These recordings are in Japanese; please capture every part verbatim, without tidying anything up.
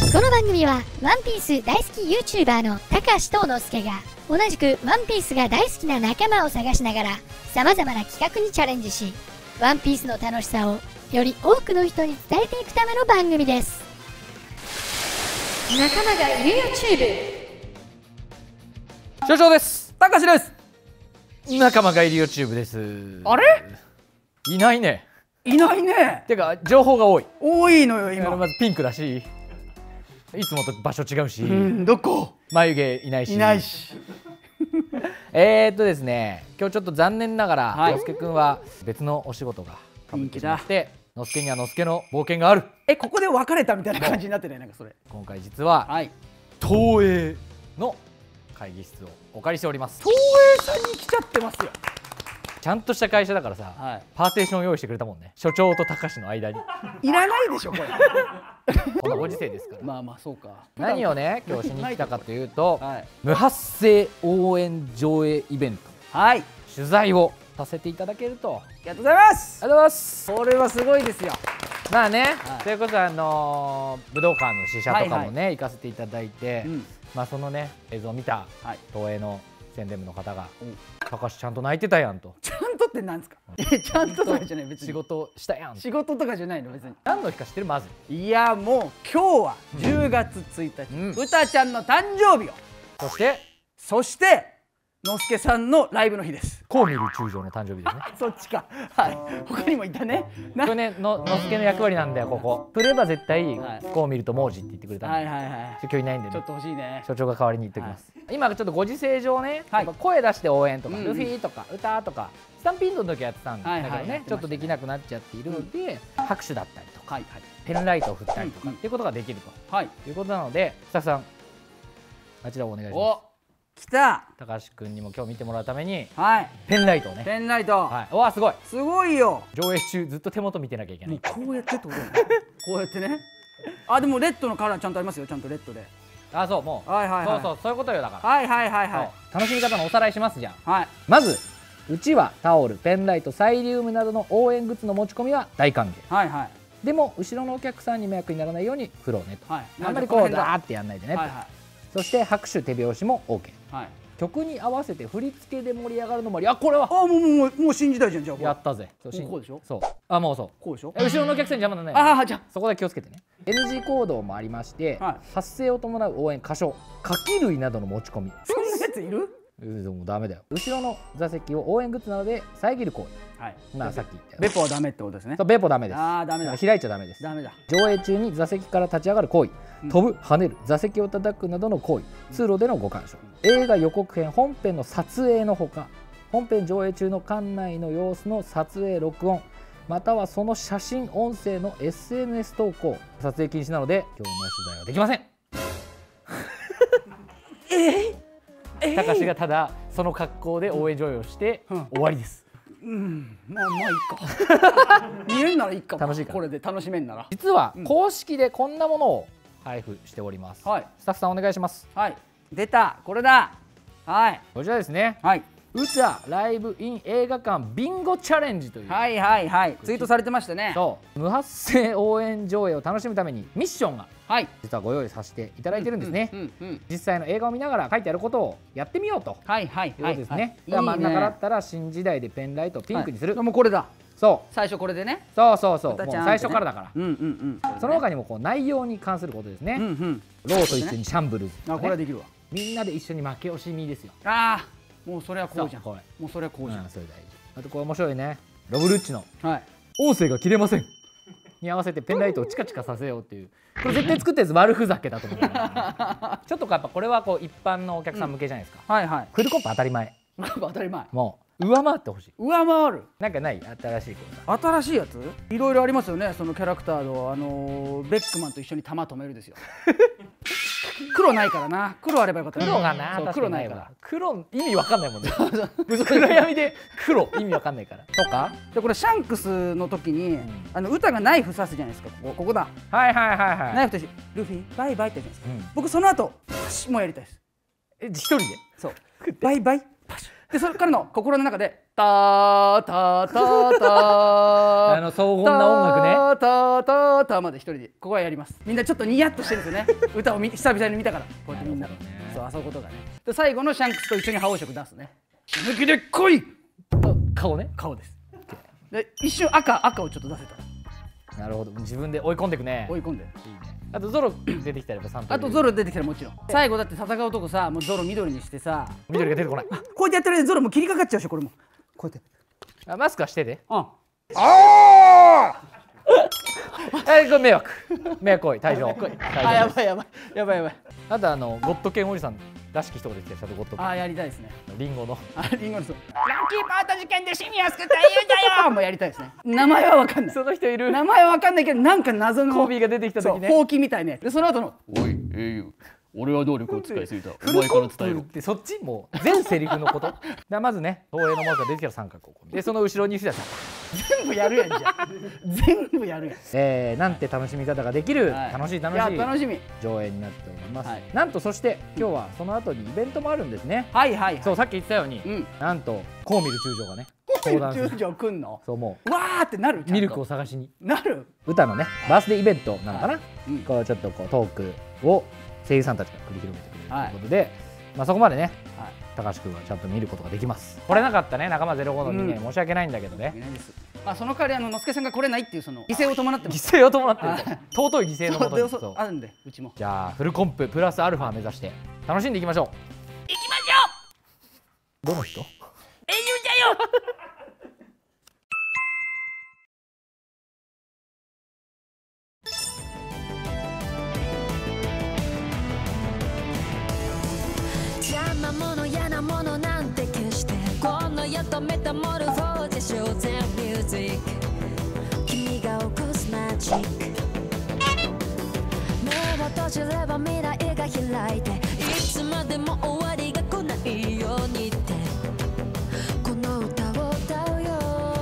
この番組はワンピース大好き YouTuber のたかしとのすけが同じくワンピースが大好きな仲間を探しながら様々な企画にチャレンジし、ワンピースの楽しさをより多くの人に伝えていくための番組です。仲間がいる YouTube。 所長です。 たかしです。 仲間がいる YouTube です。 あれいないね。 いないね。 てか情報が多い。 多いのよ今。 まずピンクだし、いつもと場所違うし、 うん、どこ眉毛いないしいないしえーっとですね、今日ちょっと残念ながら、 はい、 のすけくんは別のお仕事がかぶってしまって、 人のすけにはのすけの冒険がある。 え、ここで別れたみたいな感じになってない？なんかそれ今回実は、はい、東映の会議室をお借りしております。 東映さんに来ちゃってますよ。 ちゃんとした会社だからさ、はい、パーテーション用意してくれたもんね。所長と高志の間にいらないでしょこれこのご時世ですから。 まあまあそうか。 何をね今日しに来たかというと、 はい、 無発声応援上映イベント、はい、取材をさせていただけると。 ありがとうございます。 ありがとうございます。 これはすごいですよ。 まあね、 はい、 それこそあのー、武道館の試写とかもね、はいはい、行かせていただいて、うん、まあそのね映像を見た東映の宣伝部の方が「高志ちゃんと泣いてたやん」と。 ちゃんとってなんですか？え、ちゃんととかじゃない、別に仕事したやん。 仕事とかじゃないの別に。 何の日か知ってる？まずいやもう今日はじゅうがつついたち、うん、うたちゃんの誕生日を、 そしてそしてのすけさんのライブの日です。 こう見る中将の誕生日ですねそっちか。はい、他にもいたね。 これね、ののすけの役割なんだよ。ここ来れば絶対こう見ると文字って言ってくれたんで、はいはいはい、今日いないんでね、 ちょっと欲しいね。 所長が代わりに言っておきます。はい、今ちょっとご時世上ね、はい、やっぱ声出して応援とか、うん、ルフィとか歌とかスタンピンドの時やってたんだけどね、ちょっとできなくなっちゃっているので、うん、拍手だったりとか、はいはい、ペンライトを振ったりとか、うん、っていうことができると、はい、いうことなので、スタッフさんあちらをお願いします。 来た。 高橋君にも今日見てもらうために、 はい、 ペンライトをね。 ペンライト。 はい。わ、すごい。 すごいよ。 上映中ずっと手元見てなきゃいけない。 こうやってってことだね。こうやってね。あ、でもレッドのカラーちゃんとありますよ。ちゃんとレッドで。 あ、そう、もう。はいはいはい。そうそう、そういうことよだから。はいはいはいはい。楽しみ方のおさらいしますじゃん。はい。まず、うちはタオル、ペンライト、サイリウムなどの応援グッズの持ち込みは大歓迎。はいはい。でも後ろのお客さんに迷惑にならないようにフローねと。はい。あんまりこうダーってやんないでねと。はいはい。そして拍手手拍子も オーケー。はい。曲に合わせて振り付けで盛り上がるのもあり、あ、これはあ、もうもうもう新時代じゃん。じゃあやったぜ。 こうでしょ。 そう、あ、もうそう、 こうでしょ。 後ろのお客さんに邪魔ならない。ああ、じゃあそこで気をつけてね。 エヌジー 行動もありまして、発声を伴う応援歌唱、書き類などの持ち込み。 そんなやついる？ でもダメだよ。後ろの座席を応援グッズなどで遮る行為。はい、まあさっき言ったベポはダメってことですね。 そう、ベポダメです。 ああ、ダメだ。 開いちゃダメです。 ダメだ。 上映中に座席から立ち上がる行為、飛ぶ、跳ねる、座席を叩くなどの行為、通路でのご鑑賞、映画予告編本編の撮影のほか、本編上映中の館内の様子の撮影録音、またはその写真音声の エスエヌエス 投稿、撮影禁止なので今日の取材はできません。えー、高志がただその格好で応援上映をして終わりです。 うん、まあまあいいか。見えんならいいか。楽しいから。これで楽しめんなら。 実は公式でこんなものを配布しております。はい。スタッフさんお願いします。 はい。出た。これだ。はい。 こちらですね。はい。うたライブイン映画館ビンゴチャレンジという。 はいはいはい。ツイートされてましたね。 そう。無発声応援上映を楽しむためにミッションが。はい、実はご用意させていただいてるんですね。実際の映画を見ながら書いてあることをやってみようということですね。真ん中だったら新時代でペンライトをピンクにする。 もうこれだ。 そう。 最初これでね。 そうそうそう。もう最初からだから。その他にもこう内容に関することですね。ローと一緒にシャンブルズ。あ、これはできるわ。みんなで一緒に負け惜しみですよ。 ああ、もうそれはこうじゃん。もうそれはこうじゃん。 それ大事。あとこれ面白いね。ロブルッチの音声が切れませんに合わせてペンライトをチカチカさせようっていう。これ絶対作ったやつ悪ふざけだと思う。ちょっとやっぱこれはこう一般のお客さん向けじゃないですか。はいはい。クールコップ当たり前。 当たり前。 もう上回ってほしい。 上回る。 なんかない新しいこと。 新しいやつ？いろいろありますよね。そのキャラクターのあのベックマンと一緒に弾止めるですよ。黒ないからな。黒あればよかった。 黒がな。黒ないから。黒意味わかんないもんね。暗闇で黒意味わかんないから。とか。 でこれシャンクスの時にあの歌がナイフ刺すじゃないですか。ここここだ。 はいはいはいはい。 ナイフとしてルフィバイバイって言うじゃないですか。僕その後パシもやりたいです。 え、一人で。 そう。バイバイパシ。でそれからの心の中でターターターターの荘厳な音楽ね。 タタタまで一人でここはやります。みんなちょっとニヤッとしてるんですよね。歌を久々に見たから、こうやってみんなそうあそことかね。で最後のシャンクスと一緒に覇王色出すね。死ぬ気で来い。 顔ね。 顔です。で一瞬赤赤をちょっと出せた。 なるほど、自分で追い込んでいくね。 追い込んで。 あとゾロ出てきたらさんとあとゾロ出てきたらもちろん。最後だって戦うとこさ、もうゾロ緑にしてさ、 緑が出てこない。 こうやってやってる間ゾロも切りかかっちゃうでしょ、これも。こうやって。 あ、マスクはしてて。 うん。ああ。え、これ迷惑。迷惑行為、退場。 あ、やばいやばいやばいやばい。 あとあのゴッドケンおじさんらしき人が出てきたゴッドケン。 あ、やりたいですね。 リンゴの。 あ、リンゴのそう。ラッキーパート事件でシミア救った英雄だよ。もうやりたいですね。名前はわかんない。 その人いる。 名前はわかんないけど、なんか謎のコビーが出てきた時ね。 ほうきみたいね。でその後の。 おい英雄。俺は能力を使いすぎた。お前から伝えろ。 でそっちもう全セリフのこと。でまずね、東映のマークが出てきたら三角をこう。でその後ろに石田さん。 全部やるやんじゃん。全部やるやん。 えー、なんて楽しみ方ができる、 はい、 楽しい楽しい楽しみ上映になっております。 はい、 なんとそして今日はその後にイベントもあるんですね。 はいはい、はい、 そうさっき言ってたように、うん、なんとコウミル中将がね。 コウミル中将来んの？ そうもう。わーってなる。 ミルクを探しに。 なる。 歌のねバースデーイベントなのかな。はい、うん、こうちょっとこうトークを声優さんたちが繰り広げてくれるということで、はい、まあそこまでね、はい、高橋君はちゃんと見ることができます。来れなかったね仲間ゼロごの人間、うん、申し訳ないんだけどね。 あ、その代わりあののすけさんが来れないっていうその犠牲を伴ってます。 犠牲を伴ってる。尊い犠牲のもとに。 そうあるんでうちも。 じゃあフルコンププラスアルファ目指して楽しんでいきましょう。 いきましょう。どの人？ 英雄だよ。 邪魔者嫌なものなんて決してこの世とメタモルフォーゼショーゼンミュージック君が起こすマジック目を閉じれば未来が開いていつまでも終わりが来ないようにってこの歌を歌うよ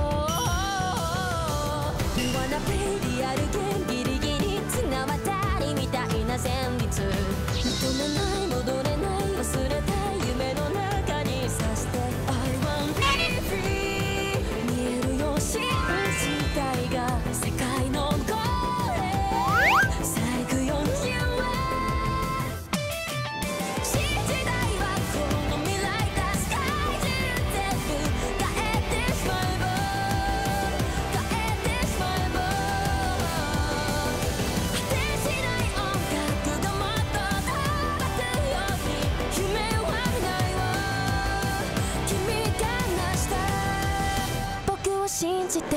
You wanna play リアルゲームギリギリ綱渡りみたいな旋律認めない戻れない忘れたい夢の中にさして I want to be free 見えるよ信じたいが世界のゴール最後よ You are 新時代はこの未来だ世界中全部変えてしまえば変えてしまえば果てしない音楽がもっと飛ばすように夢はないわ君が成した僕を信じて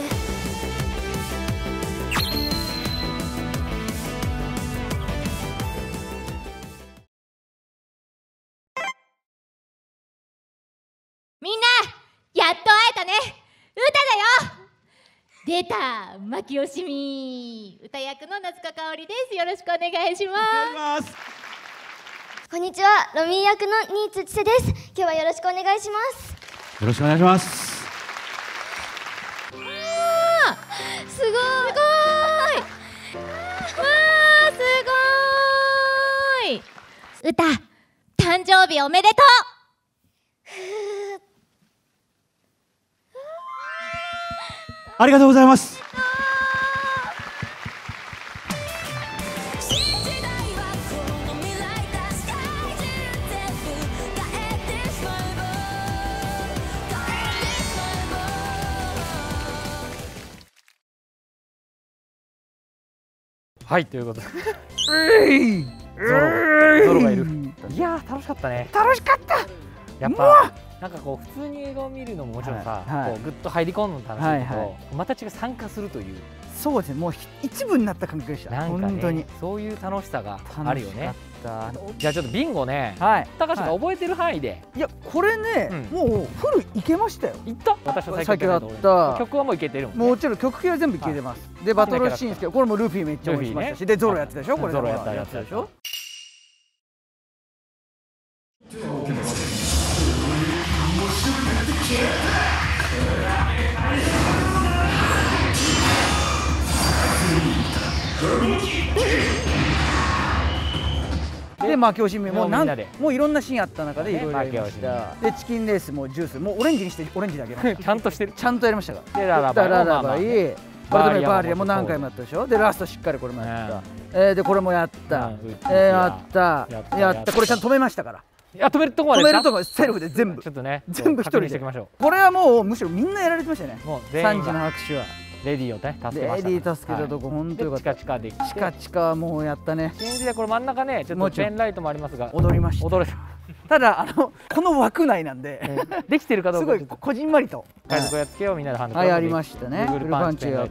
みんなやっと会えたね。歌だよ。出た牧吉美歌役の夏香香織です。よろしくお願いします。 こんにちは、ロミー役の新津千世です。今日はよろしくお願いします。 よろしくお願いします。 わあ、すごい。すごい。わあ、すごい。歌、誕生日おめでとう。 ありがとうございます。 はいということでゾロゾロがいる。いやー楽しかったね。 楽しかった。 やっぱなんかこう普通に映画を見るのももちろんさ、こうグッと入り込むのも楽しいけど、また違う参加するという。 そうですね、もう一部になった感覚でした。 なんかね、そういう楽しさがあるよね。じゃあちょっとビンゴね、高橋が覚えてる範囲で。 いやこれね、もうフルいけましたよ。 いった？私は最近やった曲はもういけてるもん。 もちろん曲系は全部いけてます。でバトルシーンですけど、これもルフィめっちゃ応援しましたし、でゾロやってたでしょ。これゾロやったやったでしょ。で負け惜しみもなんもういろんなシーンあった中でいろいろやりました。でチキンレースもジュースもうオレンジにしてオレンジだけちゃんとしてる。 ちゃんとやりましたから。 でララバイララバイバーリアバーリアも何回もやったでしょ。でラストしっかりこれもやった、えー、でこれもやった、えー、やったやった。これちゃんと止めましたから。 いや止めるとこまで止めるとこセルフで全部ちょっとね全部一人で。これはもうむしろみんなやられてましたね。もうさんじの拍手はレディーをね助けました。 レディー助けたとこ本当よかった。 チカチカでチカチカはもうやったね。 新時代これ真ん中ねちょっとペンライトもありますが踊りました。 踊れただあのこの枠内なんでできてるかどうかすごいこじんまりと海賊やっつけようみんなでハンドはいやりましたね。フルパンチやった。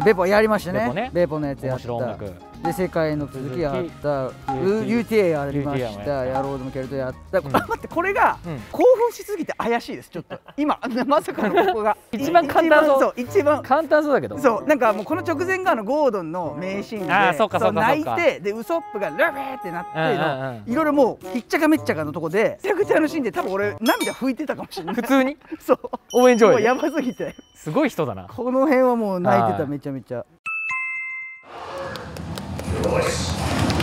ベポやりましたね。ベポのやつやった。で世界の続きやった。 ユーティーエー やりました。ヤロードもケルトやった。待ってこれが興奮しすぎて怪しいですちょっと今まさかのここが一番簡単そう。 一番簡単そうだけどそうなんかもうこの直前がのゴードンの名シーンで泣いてでウソップがラベーってなっていろいろもうひっちゃかめっちゃかのとこでめちゃくちゃのシーンで多分俺涙拭いてたかもしれない。 普通にそう応援上映やばすぎてすごい人だな。 この辺はもう泣いてためちゃめちゃ。よし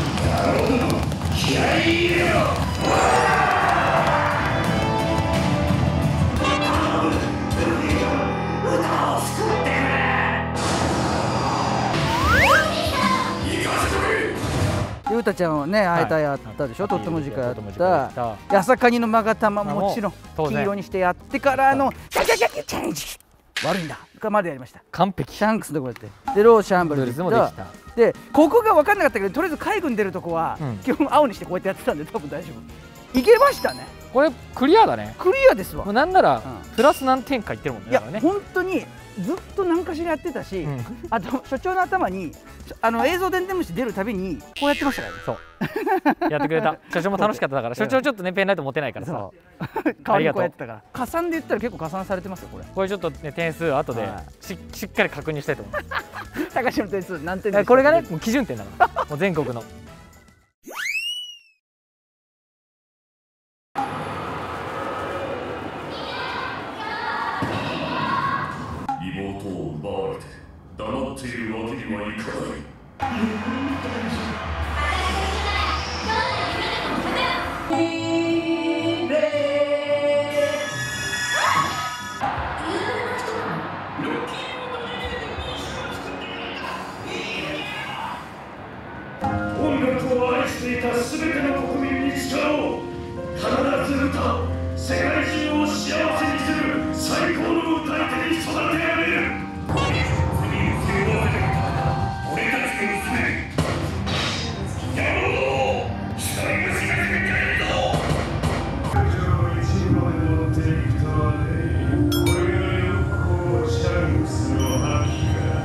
気合い入れろ。ゆうたちゃんはね、あえたやったでしょ、とっても時間やった。やさかにのまがたまもちろん黄色にしてやってからのキャキャキャキャチャレンジ悪いんだがまでやりました。 完璧。 シャンクスのとこやってでローシャンブルズもできた。でここが分かんなかったけどとりあえず海軍出るとこは基本青にしてこうやってやってたんで多分大丈夫いけましたね。 これクリアだね。 クリアですわ。 もうなんならプラス何点かいってるもんね。 いや本当にずっと何かしらやってたし、うん、あと所長の頭にあの映像でんでん虫出るたびにこうやってましたからね。 そうやってくれた。所長も楽しかっただから。所長ちょっとねペンライト持てないからさ代わりにこうやってたから。加算で言ったら結構加算されてますよこれ。 これちょっとね点数後で し, しっかり確認したいと思います。 高橋の点数何点でした？ これがねもう基準点だからもう全国の。 妹を奪われて黙っているわけにはいかない。音楽を愛していたすべての国民に力を必ず歌世界中を幸せにする最高の歌い手に育てられる。俺たちの娘やろう一人娘になるぞ。一まで乗っていたね。これがよくシャンクスの覇気か。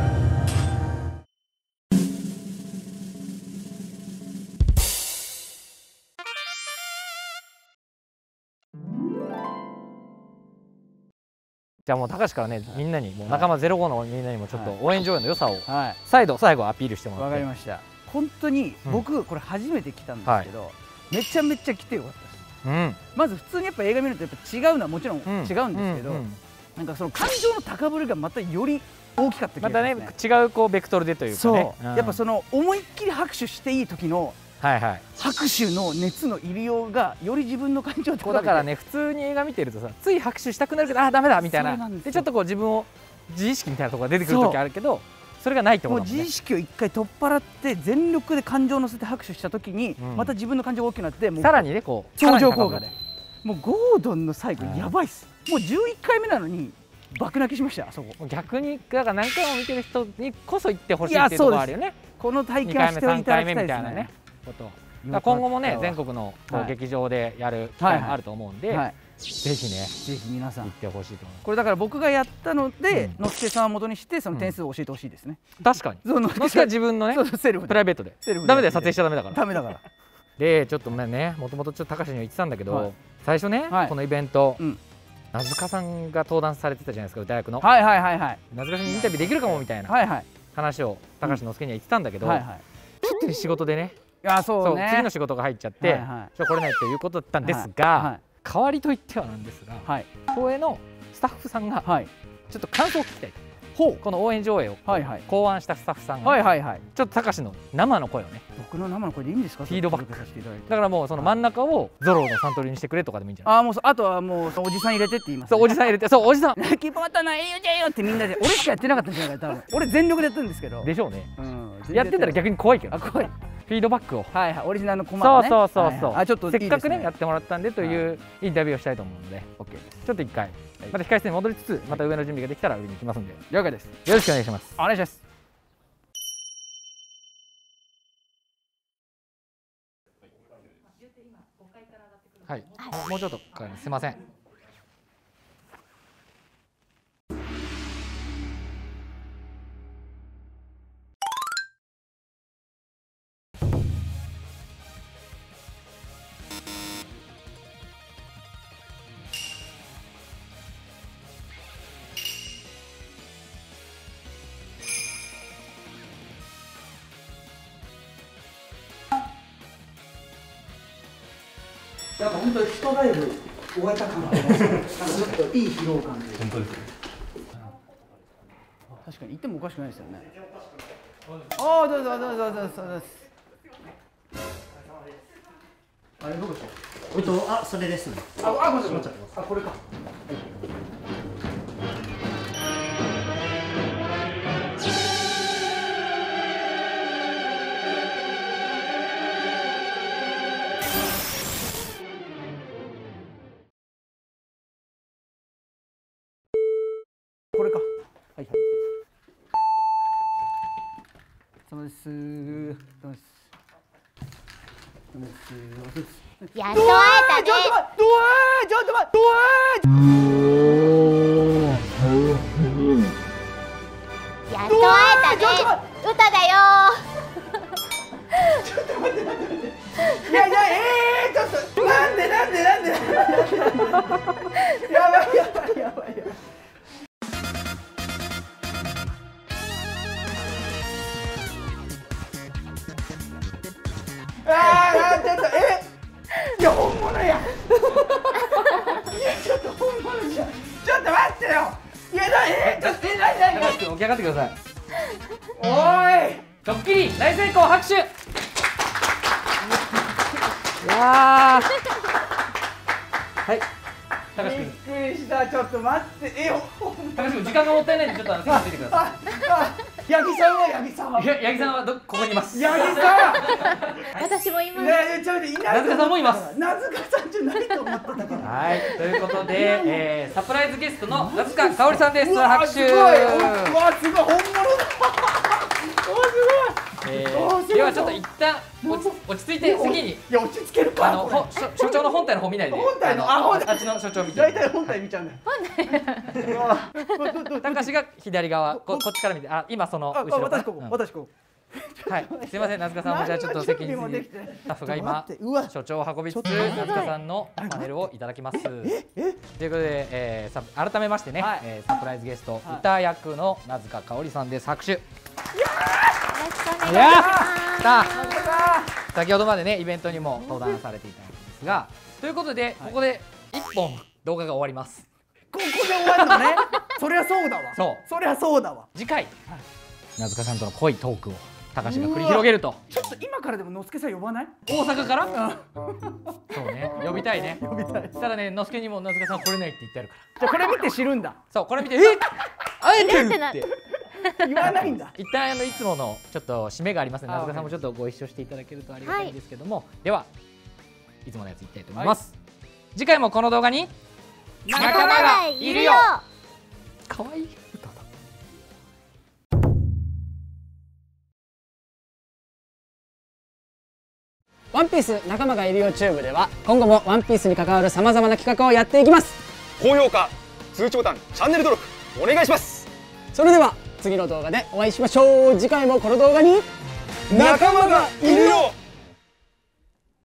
じゃあもう高橋からねみんなにもう仲間ゼロごのみんなにもちょっと応援上映の良さを再度最後アピールしてもらって。 わかりました。本当に僕これ初めて来たんですけどめちゃめちゃ来てよかったです。うん、まず普通にやっぱ映画見るとやっぱ違うのはもちろん違うんですけどなんかその感情の高ぶりがまたより大きかった気がしますね。 またね違うこうベクトルでというかね。 そうやっぱその思いっきり拍手していい時の拍手の熱の入りようがより自分の感情を高めて。 だからね普通に映画見てるとさつい拍手したくなるけどあーダメだみたいなでちょっとこう自分を自意識みたいなところが出てくる時あるけどそれがないってことだもんね。 もう自意識を一回取っ払って全力で感情を乗せて拍手した時にまた自分の感情が大きくなってさらにねこう相乗効果でもうゴードンの最後やばいっす。もうじゅういっかいめなのに爆泣きしましたあそこ。 逆にだから何回も見てる人にこそ言ってほしいっていうところあるよね。 この体験していただきたいですね。 今後もね全国の劇場でやる機会もあると思うんでぜひねぜひ皆さん行ってほしいと思います。 これだから僕がやったのでのすけさんを元にしてその点数を教えてほしいですね。 確かにのすけは自分のねプライベートでダメだよ撮影しちゃダメだから。 ダメだからでちょっとねもともとちょっと高橋には言ってたんだけど最初ねこのイベント名塚さんが登壇されてたじゃないですか歌役の。 はいはいはいはい。 名塚さんにインタビューできるかもみたいな話を高橋のすけには言ってたんだけどちょっと仕事でねそう次の仕事が入っちゃって来れないということだったんですが代わりといってはなんですが東映のスタッフさんがちょっと感想を聞きたいこの応援上映を考案したスタッフさんがちょっとたかしの生の声をね、 僕の生の声でいいんですか、 フィードバックさせていただいて、だからもうその真ん中をゾロのサントリーにしてくれとかでもいいんじゃない？ ああ、もうあとはもうおじさん入れてって言います。 そう、おじさん入れて、そう、おじさんキーポーターないよじゃよってみんなで、俺しかやってなかったんじゃないか多分。俺全力でやってるんですけど。 でしょうね。やってたら逆に怖いけど。 あ、怖い。 フィードバックを、 はいはい、オリジナルのコマをね、 そうそうそうそう、 あ、ちょっとせっかくねやってもらったんでというインタビューをしたいと思うので、オッケー。ちょっと一回また控室に戻りつつ、また上の準備ができたら上に行きますんで、 了解です。 よろしくお願いします。 お願いします。 はい、もうちょっとすいません。 なんか本当に一ライブ終えた感がありますね。なんかちょっといい疲労感で。本当です。確かに行ってもおかしくないですよね。ああ、どうぞどうぞどうぞどうぞ。あれどこでしょう。 えっと、あ、それですね。 あ、あ、待って待って。あ、これか。これか。はいはい。そうです。そうです。そうです。 やっと会えたね。 ちょっと待って、どえー、ちょっと待って、どえー。 やっと会えたね。歌だよ。 ちょっと待って待って待って。いやいや、ええー、ちょっとなんでなんでなんでなんでなんで。やばいやばいやばいやばい。ああ、ちょっと、え、いや、本物や。いや、ちょっと本物じゃん。ちょっと待ってよ。いや、な、え、ちょっと、え、なになになに。 起き上がってください。 おい。 ドッキリ大成功、拍手。いやー。はい。高橋君。 びっくりした、ちょっと待って、え、 高橋君、時間がもったいないんで、ちょっとあの席についてください。 八木さんは八木さんは。 八木さんはどここにいます。 八木さん。 私もいます。 ねえ、ちょっといない。 名塚さんもいます。 名塚さんじゃないと思ってたから。 はい、ということで、えー、サプライズゲストの名塚かおりさんです。拍手。 うわ、すごい、本物だ。 えー、ではちょっと一旦落ち落ち着いて席に。いや、落ち着けるか。 あのほ所長の本体の方見ないで。 本体のあ本体あっちの所長見て。 大体本体見ちゃうんだよ。 本体。 高橋が左側、ここっちから見て、あ、今その後ろ。 私ここ、私ここ。 はい、すみません、名塚さんもじゃあちょっと席にスタッフが今所長を運びつつ名塚さんのパネルをいただきます。ということで、えー、改めましてね、はい、えー、サプライズゲスト、はい、歌役の名塚かおりさんです。拍手。いやー、先ほどまでねイベントにも登壇されていたんですが、ということでここでいっぽん動画が終わります。 ここで終わるのね。そりゃそうだわ。そう、そりゃそうだわ。 次回名塚さんとの濃いトークを高橋が繰り広げると。 ちょっと今からでものすけさん呼ばない？ 大阪から？そうね、呼びたいね。呼びたい。ただね、のすけにも名塚さん来れないって言ってあるから。 じゃあこれ見て知るんだ。 そう、これ見て、えっ、あえてるって言わないんだ。 一旦あのいつものちょっと締めがありますので、名塚さんもちょっとご一緒していただけるとありがたいんですけども、ではいつものやついきたいと思います。次回もこの動画に仲間がいるよ。可愛い。 ワンピース仲間がいるよチューブでは今後もワンピースに関わるさまざまな企画をやっていきます。 高評価、通知ボタン、チャンネル登録お願いします。 それでは次の動画でお会いしましょう。次回もこの動画に仲間がいるよ。